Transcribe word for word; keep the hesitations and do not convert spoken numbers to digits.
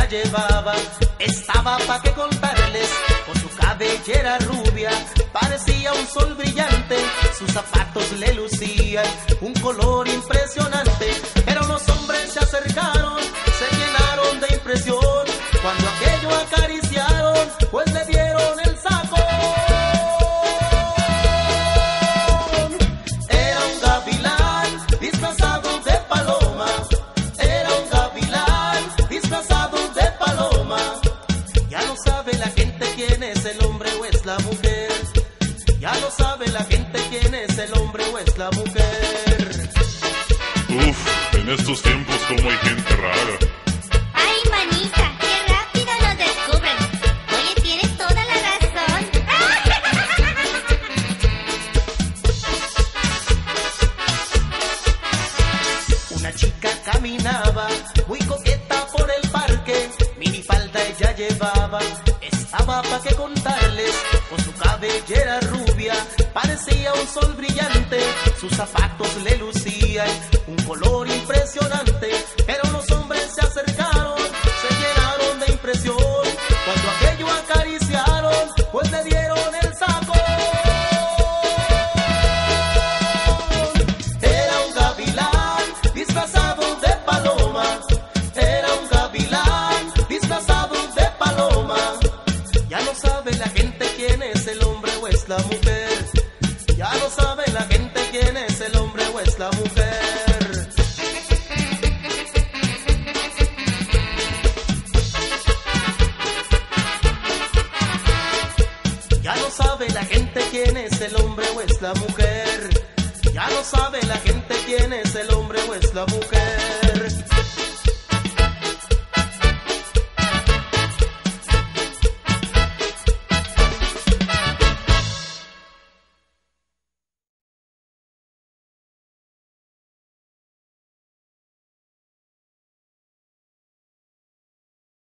ella llevaba estaba pa' que contarles. Con su cabellera rubia parecía un sol brillante, sus zapatos le lucían un color impresionante. Pero los hombres se acercaron, se llenaron de impresión cuando aquello acariciaron, pues le dieron el saco. Era un gavilán disfrazado de paloma, era un gavilán disfrazado de paloma. Ya no sabe la gente quién es el hombre o es la mujer, ya no sabe la gente quién es el hombre o es la mujer. Uf, en estos tiempos como hay gente rara. Ay, manita, qué rápido nos descubren. Oye, tienes toda la razón. Una chica caminaba muy coqueta por el parque, minifalda ella llevaba, estaba pa' que contarles. Con su cabellera rubia parecía un sol brillante, sus zapatos le lucían un color impresionante. Pero los hombres se acercaron, se llenaron de impresión cuando aquello acariciaron, pues le dieron el saco. Era un gavilán disfrazado de paloma, era un gavilán disfrazado de paloma. Ya no sabe la gente quién es el hombre o es la mujer, ya no sabe la gente quién es el hombre o es la mujer. Ya no sabe la gente quién es el hombre o es la mujer, ya no sabe la gente quién es el hombre o es la mujer.